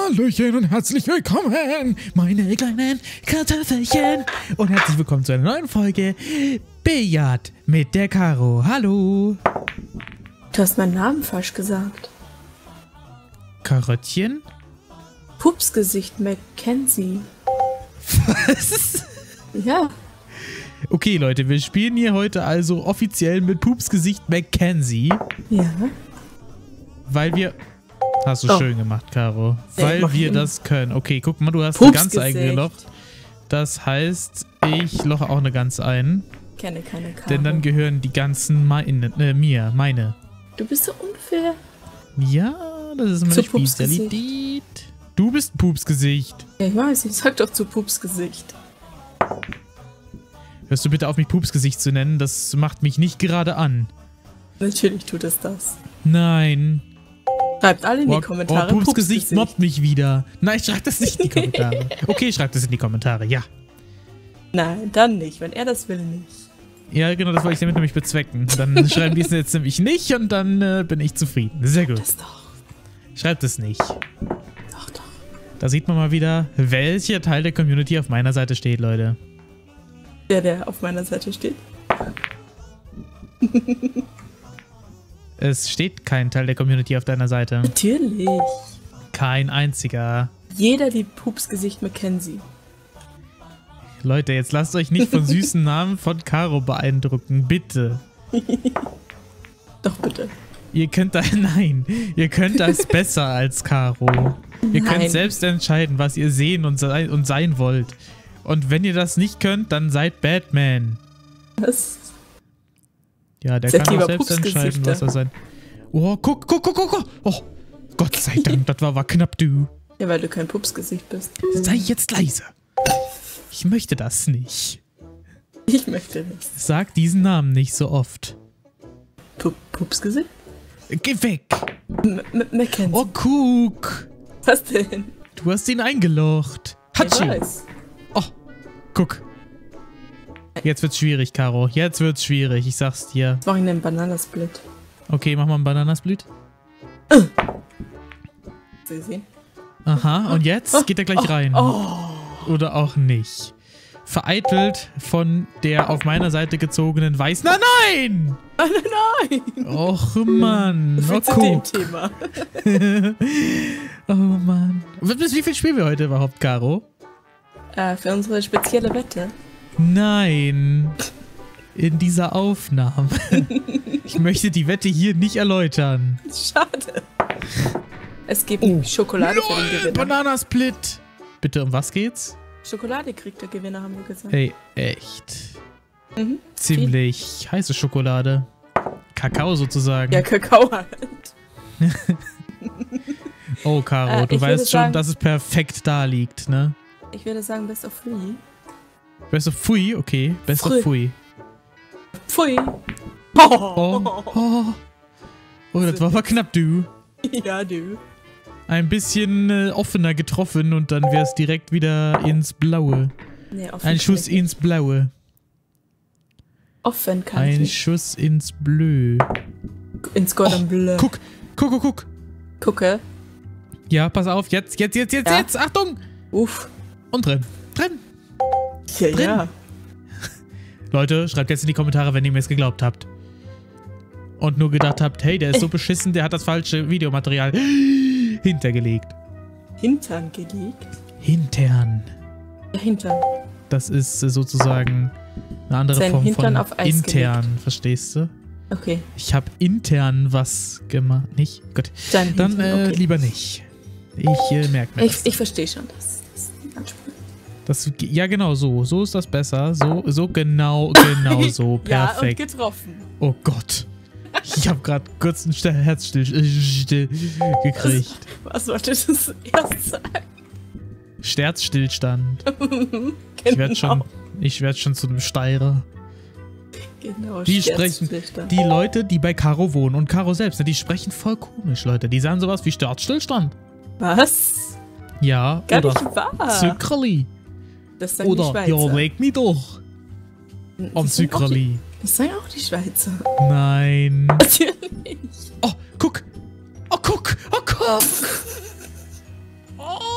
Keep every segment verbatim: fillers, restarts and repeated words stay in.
Hallöchen und herzlich willkommen, meine kleinen Kartoffelchen. Und herzlich willkommen zu einer neuen Folge Billard mit der Caro. Hallo. Du hast meinen Namen falsch gesagt. Karottchen? Pupsgesicht Mackenzie. Was? Ja. Okay, Leute, wir spielen hier heute also offiziell mit Pupsgesicht Mackenzie. Ja. Weil wir... Hast du oh. schön gemacht, Caro. Ja, Weil wir das können. Okay, guck mal, du hast eine ganz eigene Loch. Das heißt, ich loche auch eine ganz ein. Kenne keine Caro. Denn dann gehören die ganzen meine, äh, mir, meine. Du bist so unfair. Ja, das ist meine Zu Spezialität. Du bist Pupsgesicht. Ja, ich weiß, ich sag doch zu Pupsgesicht. Hörst du bitte auf, mich Pupsgesicht zu nennen? Das macht mich nicht gerade an. Natürlich tut es das. Nein. Schreibt alle in oh, die Kommentare. Oh, Pupsgesicht Pupsgesicht mobbt mich wieder. Nein, schreibt das nicht in die Kommentare. Okay, schreibt das in die Kommentare, ja. Nein, dann nicht, wenn er das will nicht. Ja, genau, das wollte ich damit nämlich bezwecken. Dann schreiben die es jetzt nämlich nicht und dann äh, bin ich zufrieden. Sehr gut. Das doch. Schreibt es nicht. Doch, doch. Da sieht man mal wieder, welcher Teil der Community auf meiner Seite steht, Leute. Der, der auf meiner Seite steht. Es steht kein Teil der Community auf deiner Seite. Natürlich. Kein einziger. Jeder die Pupsgesicht Mackenzie. Leute, jetzt lasst euch nicht von süßen Namen von Caro beeindrucken. Bitte. Doch, bitte. Ihr könnt da... Nein. Ihr könnt das besser als Caro. Ihr Nein. könnt selbst entscheiden, was ihr sehen und, sei, und sein wollt. Und wenn ihr das nicht könnt, dann seid Batman. Was? Ja, der Seid kann auch lieber selbst entscheiden, was er sein... Oh, guck, guck, guck, guck, guck. Oh, Gott sei Dank, das war, war knapp, du. Ja, weil du kein Pupsgesicht bist. Sei jetzt leise. Ich möchte das nicht. Ich möchte nicht. Sag diesen Namen nicht so oft. Pup Pupsgesicht? Geh weg. M M Mackenzie. Oh, guck. Was denn? Du hast ihn eingelocht. Ich Hatschi. weiß. Oh, guck. Jetzt wird's schwierig, Caro. Jetzt wird's schwierig, ich sag's dir. Jetzt mach ich einen Bananasplit. Okay, mach mal einen Bananasplit. Sie sehen? Aha, und jetzt geht er gleich oh, rein. Oh. Oder auch nicht. Vereitelt von der auf meiner Seite gezogenen Weiß... Nein, nein! Nein, nein, nein! Och, Mann. So Oh, zu dem guck. Thema. Oh, Mann. Bis wie viel spielen wir heute überhaupt, Caro? Äh, für unsere spezielle Wette. Nein. In dieser Aufnahme. Ich möchte die Wette hier nicht erläutern. Schade. Es gibt Oh. Schokolade für den Gewinner. Bananasplit. Bitte, um was geht's? Schokolade kriegt der Gewinner, haben wir gesagt. Ey, echt. Mhm. Ziemlich heiße Schokolade. Kakao sozusagen. Ja, Kakao halt. Oh, Caro, Äh, du ich weißt würde schon, sagen- dass es perfekt da liegt, ne? Ich würde sagen, best of three. Best of Pfui, okay. Best of Pfui. Pfui. Oh, oh. Oh, das war aber knapp, du. Ja, du. Ein bisschen äh, offener getroffen und dann wär's direkt wieder ins Blaue. Nee, offen Ein Schuss kann ich ins Blaue. Offen kann ich Ein nicht. Schuss ins Bleu. Ins Gordon Bleu. Guck, guck, guck, guck. Gucke. Ja, pass auf, jetzt, jetzt, jetzt, jetzt, Ja. jetzt, Achtung! Uff. Und drin, drin. Ja, Drin. ja. Leute, schreibt jetzt in die Kommentare, wenn ihr mir es geglaubt habt. Und nur gedacht habt, hey, der ist so beschissen, der hat das falsche Videomaterial hintergelegt. Hintern gelegt. Hintern. Ja, Hintern. Das ist äh, sozusagen eine andere Sein Form Hintern von auf Eis intern, gelegt. verstehst du? Okay. Ich habe intern was gemacht. Nicht? Gut. Dein Dann Hintern, äh, okay. lieber nicht. Ich äh, merke mir Ich, das. ich verstehe schon das. Das ist ein Anspruch. das. Ja, genau so. So ist das besser. So, so genau, genau so. Perfekt. Ja, und getroffen. Oh Gott. Ich habe gerade kurz einen St- Herzstill äh, still gekriegt. Was wolltest du zuerst sagen? Sterzstillstand. Genau. Ich werde schon, ich werd schon zu einem Steirer. Genau, Die sprechen, Sterzstillstand. die Leute, die bei Caro wohnen und Caro selbst, ne, die sprechen voll komisch, Leute. Die sagen sowas wie Sterzstillstand. Was? Ja, Gar oder nicht wahr. Zuckerli. Das sagen die Oder, Schweizer. ja, leg mich doch. Das Am sagen auch die- Zuckerli. Das sagen auch die Schweizer. Nein. Natürlich. Oh, guck. Oh, guck. Oh, guck. Oh.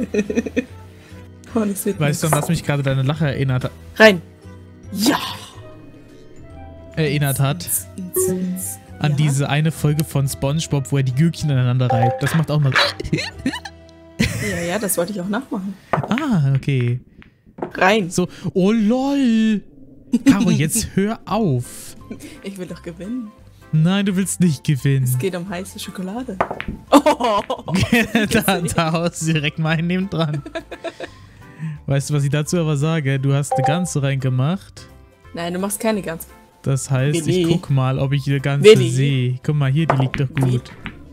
Oh, das wird Weißt du, an nix. was mich gerade deine Lache erinnert, Rein. Ja. erinnert hat? Ins, ins, ins. An Ja. diese eine Folge von SpongeBob, wo er die Gürkchen aneinander reibt. Das macht auch mal so. Ja, ja, das wollte ich auch nachmachen. Ah, okay. Rein. So, oh lol. Caro, jetzt hör auf. Ich will doch gewinnen. Nein, du willst nicht Es gewinnen. geht um heiße Schokolade. Oh. da, da haust du direkt mal einen neben dran. Weißt du, was ich dazu aber sage? Du hast eine ganze reingemacht. Nein, du machst keine ganz. Das heißt, Willi. ich guck mal, ob ich die ganze Willi. sehe. Guck mal, hier, die liegt doch gut.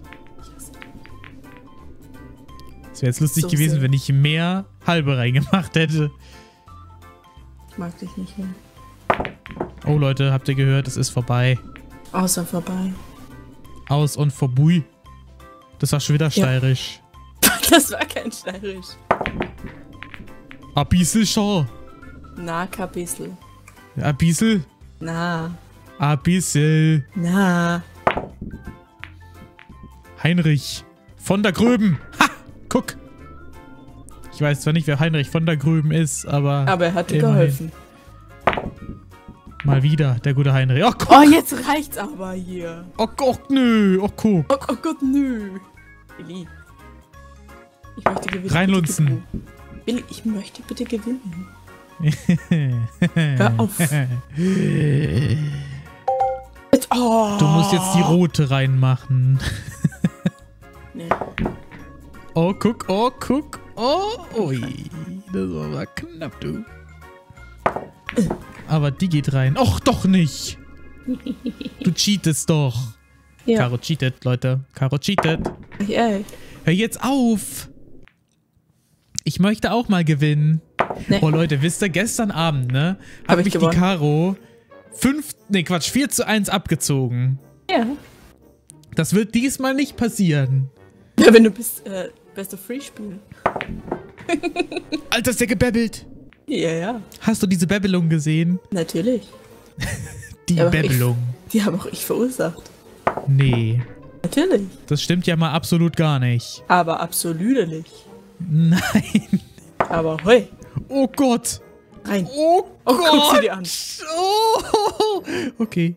Es wäre jetzt lustig So gewesen, sehr. wenn ich mehr halbe reingemacht hätte. Ich mag dich nicht mehr. Oh Leute, habt ihr gehört? Es ist vorbei. Außer vorbei. Aus und vorbei. Das war schon wieder steirisch. Das war kein Steirisch. Ein bisschen schon. Na, Kapissel. Ein bisschen. Na. Ein bisschen. Na. Heinrich von der Gröben. Ha! Guck. Ich weiß zwar nicht, wer Heinrich von der Gröben ist, aber... Aber er hat dir immerhin. geholfen. Mal wieder, der gute Heinrich. Oh, guck. Oh, jetzt reicht's aber hier. Oh Gott, nö. Oh, guck. Oh, oh Gott, nö. Willi. Ich möchte gewinnen. Reinlunzen. Bitte gewinnen. Willi, ich möchte bitte gewinnen. Hör auf. Jetzt, oh. Du musst jetzt die rote reinmachen. Nee. Oh, guck, oh, guck. Oh, ui. Das war aber knapp, du. Aber die geht rein. Och, doch nicht. Du cheatest doch. Ja. Caro cheatet, Leute. Caro cheatet. Ey. Hör jetzt auf. Ich möchte auch mal gewinnen. Nee. Oh, Leute, wisst ihr, gestern Abend, ne? Hab Hab ich mich die gewonnen. Caro fünf, nee, Quatsch, vier zu eins abgezogen. Ja. Das wird diesmal nicht passieren. Ja, wenn du bist, äh, Best of Free spielen. Alter, ist der gebabbelt. Ja, ja. Hast du diese Babbelung gesehen? Natürlich. Die Ja, aber ich- Babbelung. Die habe auch ich verursacht. Nee, Natürlich. das stimmt ja mal absolut gar nicht. Aber absolut nicht. Nein. Aber hoi. Oh Gott. Rein. Oh, Oh, Gott. guck sie dir an. Oh. Okay.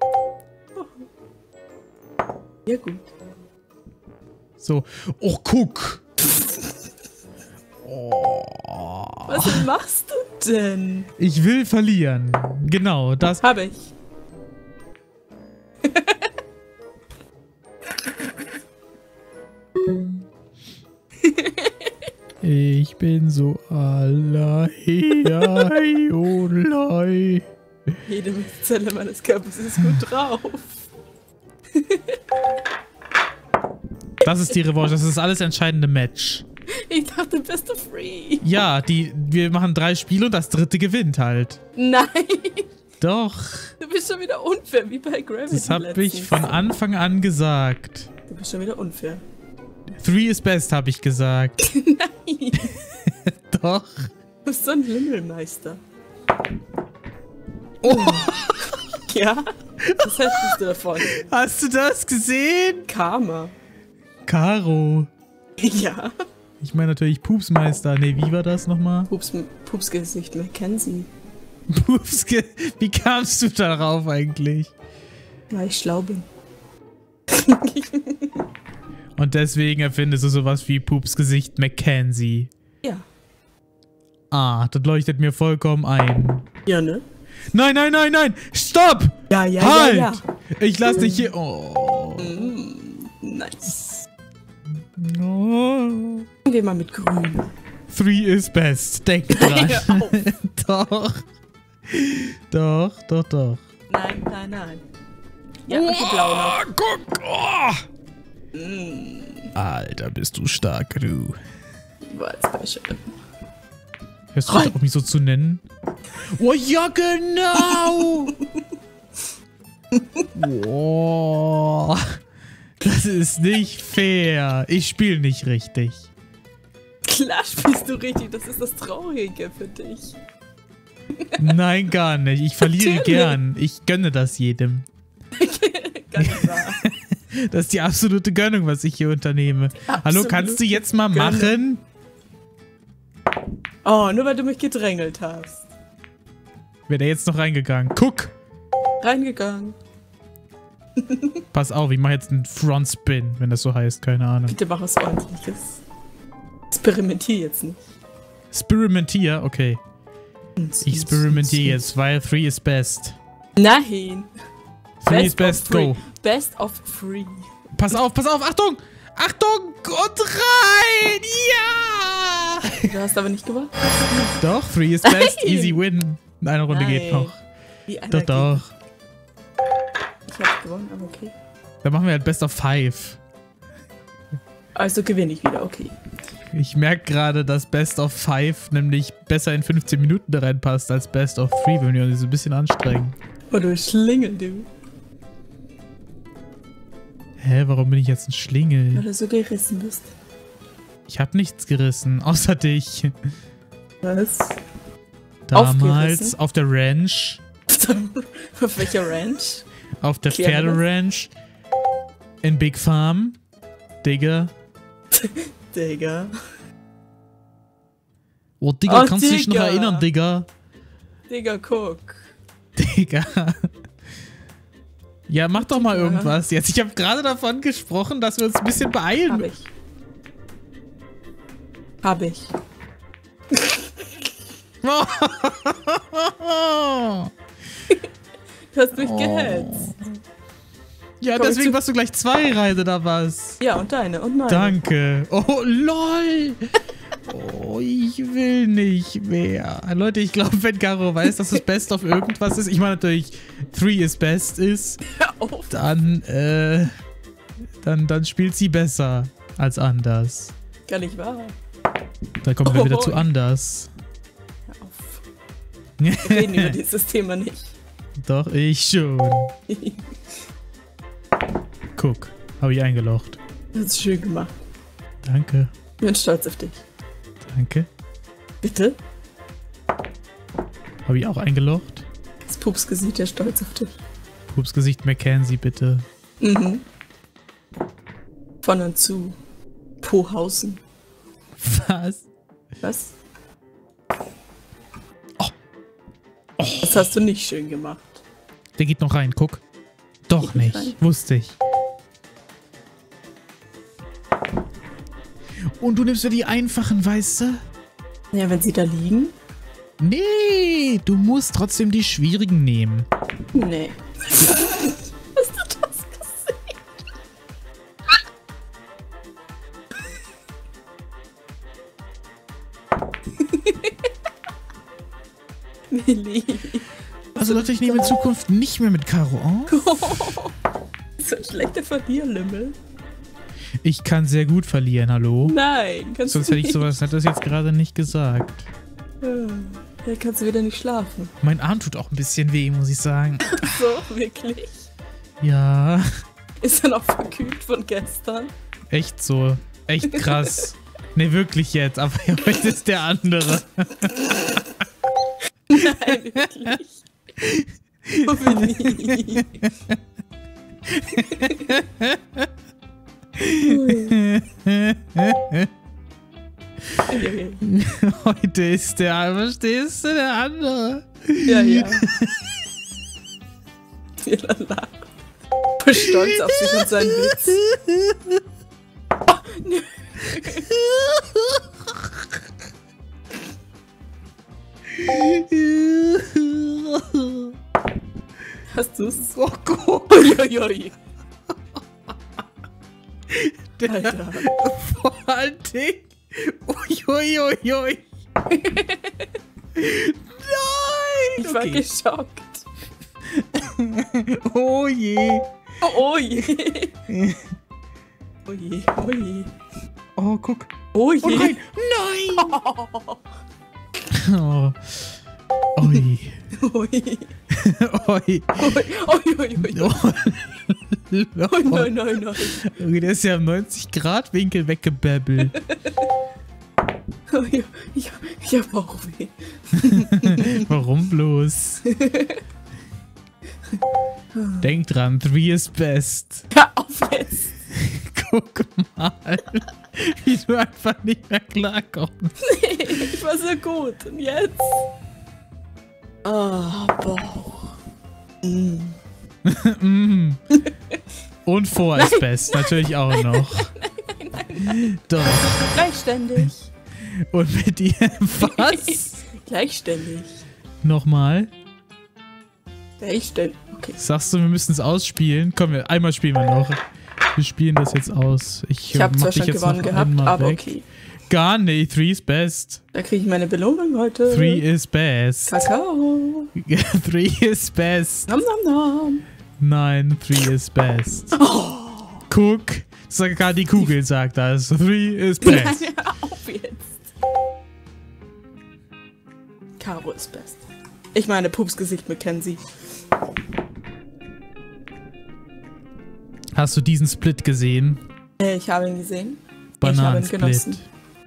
Ja, gut. So. Oh, guck. Was machst du denn? Ich will verlieren. Genau, das. Habe ich. Ich bin so allein. Olei. Jede Zelle meines Körpers ist gut drauf. Das ist die Revanche. Das ist alles entscheidende Match. Ich dachte, Best of Free. Ja, die, wir machen drei Spiele und das dritte gewinnt halt. Nein. Doch. Du bist schon wieder unfair, wie bei Gravity. Das habe ich letztens. von Anfang an gesagt. Du bist schon wieder unfair. Three is best, habe ich gesagt. Nein. Doch. Du bist so ein Wimmelmeister. Oh, Ja? Was hältst du davon? hast du das gesehen? Karma. Caro. Ja. Ich meine natürlich Pupsmeister. Nee, wie war das nochmal? Pups, Pupsgesicht Mackenzie. Pupske. Wie kamst du darauf eigentlich? Weil ich schlau bin. Und deswegen erfindest du sowas wie Pupsgesicht Mackenzie. Ja. Ah, das leuchtet mir vollkommen ein. Ja, ne? Nein, nein, nein, nein! Stopp! Ja, ja, halt! ja, Ich lass dich hier. Oh. ja. Mm, nice. Oh. Gehen wir mal mit Grün. Three is best. Denk dran. Hör auf. Doch. Doch, doch, doch. Nein, nein, nein. Ja, und die Blau noch. Oh, guck! Oh. Alter, bist du stark, du. War als Beispiel. Hörst du Rein. auf mich so zu nennen? Oh ja, genau! Oh, das ist nicht fair. Ich spiele nicht richtig. Klar spielst du richtig, das ist das Traurige für dich. Nein, gar nicht. Ich verliere Natürlich. gern. Ich gönne das jedem. Ganz wahr. Das ist die absolute Gönnung, was ich hier unternehme. Hallo, Absolute kannst du jetzt mal Gönnung. machen? Oh, nur weil du mich gedrängelt hast. Wäre der jetzt noch reingegangen. Guck! Reingegangen. Pass auf, ich mache jetzt einen Front Spin, wenn das so heißt, keine Ahnung. Bitte mach was Ordentliches. Experimentier jetzt nicht. Experimentier, okay. Ich experimentiere jetzt, weil three is best. Nein. three is best, of free. go. Best of free. Pass auf, pass auf, Achtung! Achtung! Und rein! Ja! Du hast aber nicht gewonnen. Doch, three is best, Nein. easy win. Eine Runde Nein. geht noch. Wie einer Doch, geht. doch. Ich hab gewonnen, aber okay. Dann machen wir halt Best of Five. Also gewinne ich wieder, okay. Ich merke gerade, dass Best of Five nämlich besser in fünfzehn Minuten da reinpasst als Best of Three, wenn wir uns ein bisschen anstrengen. Oh, du Schlingel, du. Hä, warum bin ich jetzt ein Weil Schlingel? du so gerissen bist. Ich habe nichts gerissen, außer dich. Was? Damals Aufgerissen? auf der Ranch, Auf welcher Ranch? auf der Klär mir das. Pferderanch, in Big Farm, Digga. Digga. Oh, Digga, Oh, kannst du dich noch Digga. erinnern, Digga? Digga, guck. Digga. Ja, mach doch mal Digga. irgendwas jetzt. Ich habe gerade davon gesprochen, dass wir uns ein bisschen Hab beeilen. ich. Hab ich. Du hast mich Oh. gehetzt. Ja, Komm ich deswegen zu- warst du gleich zwei Reise oder was? Ja, und deine und meine. Danke. Oh, lol. Oh, ich will nicht mehr. Leute, ich glaube, wenn Caro weiß, dass das Best of irgendwas ist, ich meine natürlich, three is best ist, Hör auf. dann, äh, dann, dann spielt sie besser als anders. Gar nicht wahr. Dann kommen wir Oh. wieder zu anders. Hör auf. Wir reden über dieses Thema nicht. Doch, ich schon. Guck, habe ich eingelocht. Du hast es schön gemacht. Danke, Ich bin stolz auf dich. danke. Bitte? Habe ich auch eingelocht? Das Pupsgesicht, der stolz auf dich. Pupsgesicht Mackenzie, bitte. Mhm. Von und zu. Pohausen. Was? Was? Oh. Oh. Das hast du nicht schön gemacht. Der geht noch rein, guck. Doch Geht nicht nicht, rein. wusste ich. Und du nimmst ja die einfachen, weißt du? Ja, wenn sie da liegen? Nee, du musst trotzdem die schwierigen nehmen. Nee. Hast du das gesehen? Millie. Also Leute, ich nehme in Zukunft nicht mehr mit Caro auf. So ein schlechter Verlierlümmel. Ich kann sehr gut verlieren, hallo? Nein, kannst Sonst du hätte ich nicht. sowas Nettes jetzt gerade nicht gesagt. Da kannst du wieder nicht schlafen. Mein Arm tut auch ein bisschen weh, muss ich sagen. So, wirklich? Ja, Ist er noch verkühlt von gestern? echt so. Echt krass. Ne, wirklich jetzt, aber heute ist der andere. Nein, wirklich. Oh, Millie. Ui. Heute ist der, verstehst du, der andere. Ja, ja. Jeder lacht. Voll stolz auf sich und seinen Witz. Oh, nö. Hast du's? Oh Gott. Uiuiui. Alter. Vor allen Dingen. Uiuiuiui. Nein. Ich war Okay. geschockt. Oh je. Oh, oh je. Oh je, oh je. Oh, guck. Oh je. Oh nein. Nein. Oh. Ui. Oh je. Ui. Oh je, oh je, oh je. Oh. Oh nein, nein, nein. Okay, der ist ja im neunzig Grad Winkel weggebabbelt. Oh je. Ich, ich hab Bauchweh. Warum bloß? Denk dran, three is best. Hör auf jetzt. Guck mal, wie du einfach nicht mehr klarkommst. Nee, ich war so gut. Und jetzt? Oh, Bauch. Mm. mm. Und vor ist best, natürlich auch noch. Nein, nein, nein. Doch. Gleichständig. Und mit dir was? Gleichständig. Nochmal. Gleichständig. Okay. Sagst du, wir müssen es ausspielen? Komm, wir, einmal spielen wir noch. Wir spielen das jetzt aus. Ich, Ich habe mach zwar dich schon jetzt gewonnen noch gehabt, einmal aber weg. okay. Gar nicht. Three is best. Da kriege ich meine Belohnung heute. Three is best. Kakao. Three is best. Nom nom nom. Nein, three is best. Oh. Guck. Sogar die Kugel sagt das. Three is best. Nein, hör auf jetzt. Caro ist best. Ich meine, Pupsgesicht Mackenzie. Hast du diesen Split gesehen? Äh, Ich habe ihn gesehen. Ich habe ihn Bananensplit. genossen.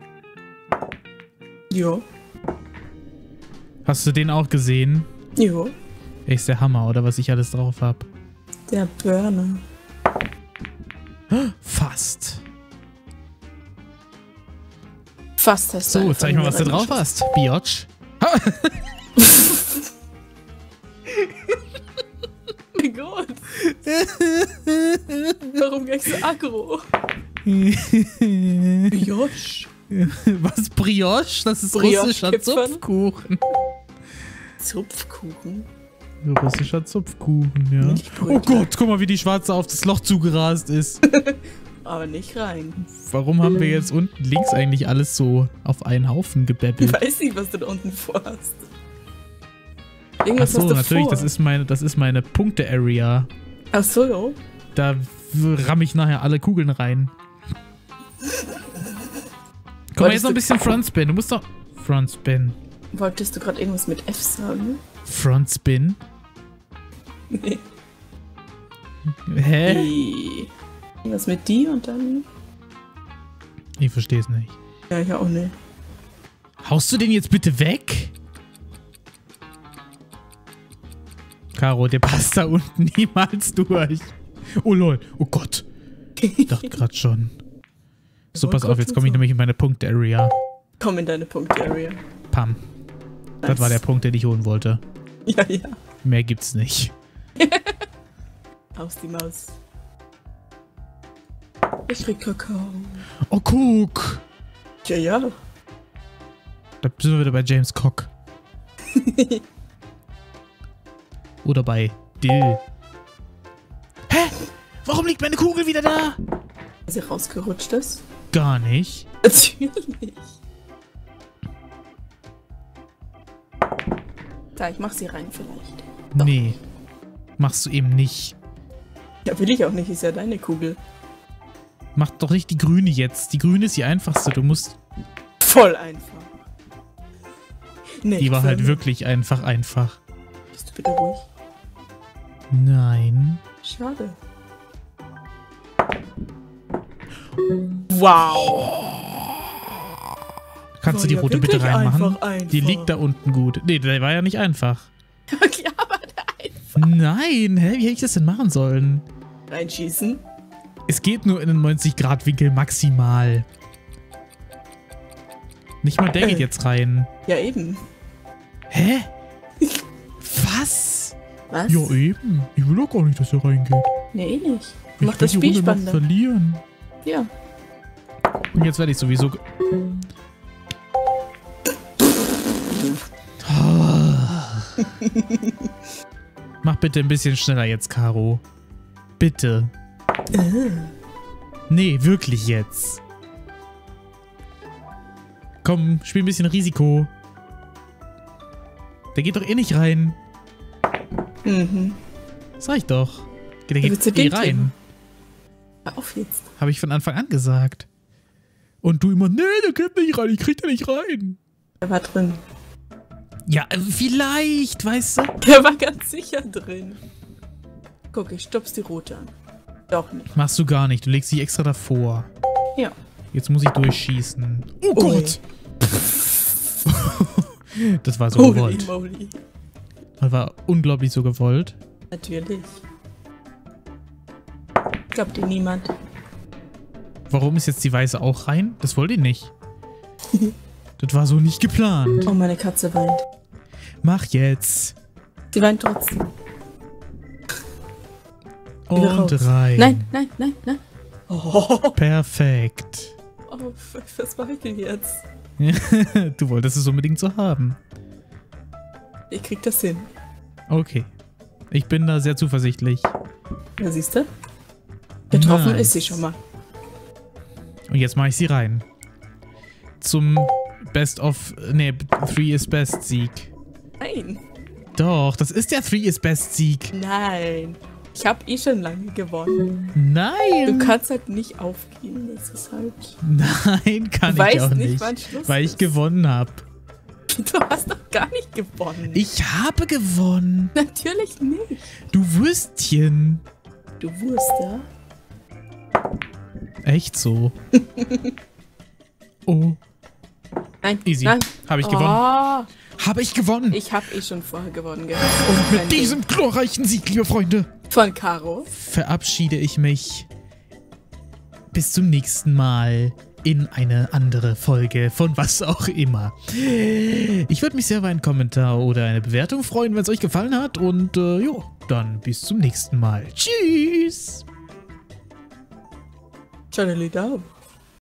Jo. Hast du den auch gesehen? Jo. Ey, ist der Hammer, oder was ich alles drauf hab. Der Burner. Fast. Fast hast du So, einfach zeig mal, nur was du drauf reingeschossen. hast. Biotch. Gut. Warum gehst du aggro? Josh. Was, Brioche? Das ist Brioche russischer Kipfern? Zupfkuchen. Zupfkuchen. Russischer Zupfkuchen, ja. Milchbrötchen. Oh Gott, guck mal, wie die Schwarze auf das Loch zugerast ist. Aber nicht rein. Warum haben wir jetzt unten links eigentlich alles so auf einen Haufen Ich gebebbelt? weiß nicht, was du da unten vorhast. Irgendwas Achso, hast du natürlich, vor. das ist meine, das ist meine Punkte-Area. Ach so, jo. Da ramm ich nachher alle Kugeln rein. Komm mal, jetzt noch ein bisschen Frontspin. Du musst doch... Frontspin. Wolltest du gerade irgendwas mit F sagen? Frontspin? Nee. Hä? Die. Irgendwas mit die und dann... Ich verstehe es nicht. Ja, ich auch nicht. Haust du den jetzt bitte weg? Caro, der passt da unten niemals durch. Oh lol, oh Gott. Ich dachte gerade schon. So, Oh pass Gott, auf, jetzt komme ich so. nämlich in meine Punkt-Area. Komm in deine Punkt-Area. Pam. Das Nice. war der Punkt, den ich holen wollte. Ja, ja. Mehr gibt's nicht. Aus die Maus. Ich krieg Kakao. Oh, guck. Ja, ja. Da sind wir wieder bei James Cock. Oder bei Dill. Hä? Warum liegt meine Kugel wieder da? Weil sie rausgerutscht ist. Gar nicht. Natürlich. Da, ich mach sie rein vielleicht. Doch. Nee. Machst du eben nicht. Ja, will ich auch nicht. Ist ja deine Kugel. Mach doch nicht die grüne jetzt. Die grüne ist die einfachste. Du musst... Voll einfach. Nee, Die war voll halt nicht. wirklich einfach einfach. Bist du bitte ruhig? Nein. Schade. Wow. Kannst du die War ja rote bitte wirklich reinmachen? einfach, einfach. Die liegt da unten gut. Nee, der war ja nicht einfach. Okay, aber da einfach Nein, hä? Wie hätte ich das denn machen sollen? reinschießen. Es geht nur in den neunzig Grad Winkel maximal. Nicht mal der Äh. geht jetzt rein. Ja, eben. Hä? Was? Was? Ja, eben. Ich will doch gar nicht, dass er reingeht. Nee, eh nicht. Ich Mach das will die Spiel Runde noch spannender. verlieren. Ja. Und jetzt werde ich sowieso... ge- Mach bitte ein bisschen schneller jetzt, Caro. Bitte. Äh. Nee, wirklich jetzt. Komm, spiel ein bisschen Risiko. Der geht doch eh nicht rein. Mhm. Sag ich doch. Der willst du geht eh den rein. kriegen? Hör auf jetzt. Habe ich von Anfang an gesagt. Und du immer, nee, der geht nicht rein, ich krieg da nicht rein. Der war drin. Ja, äh, vielleicht, weißt du? Der war ganz sicher drin. Guck, ich stupst die rote an. Doch nicht. Machst du gar nicht, du legst dich extra davor. Ja. Jetzt muss ich durchschießen. Oh Ui. Gott! Das war so Holy gewollt. moly. Das war unglaublich so gewollt. Natürlich. Glaubt dir niemand. Warum ist jetzt die Weiße auch rein? Das wollte ich nicht. Das war so nicht geplant. Oh, meine Katze weint. Mach jetzt. Sie weint trotzdem. Und rein. Nein, nein, nein, nein. Oh, Perfekt. oh was mache ich denn jetzt? Du wolltest es unbedingt so haben. Ich krieg das hin. Okay. Ich bin da sehr zuversichtlich. Ja, siehst du? Getroffen Nice. ist sie schon mal. Und jetzt mache ich sie rein. Zum Best of... Ne, Three is Best Sieg. Nein. Doch, das ist der Three is Best Sieg. Nein. Ich habe eh schon lange gewonnen. Nein. Du kannst halt nicht aufgeben. Das ist halt... Nein, kann Du ich weißt auch nicht, nicht. wann Schluss Weil ich ist. gewonnen habe. Du hast doch gar nicht gewonnen. Ich habe gewonnen. Natürlich nicht. Du Würstchen. Du Wurst, ja? Echt so. Oh. Nein, Easy. nein. Habe ich gewonnen. Oh, Habe ich gewonnen. ich habe eh schon vorher gewonnen gehabt. Und mit Kein diesem glorreichen Sieg, liebe Freunde, Ding. Von Caro. verabschiede ich mich. Bis zum nächsten Mal in eine andere Folge von was auch immer. Ich würde mich sehr über einen Kommentar oder eine Bewertung freuen, wenn es euch gefallen hat. Und äh, jo, dann bis zum nächsten Mal. Tschüss. Ciao,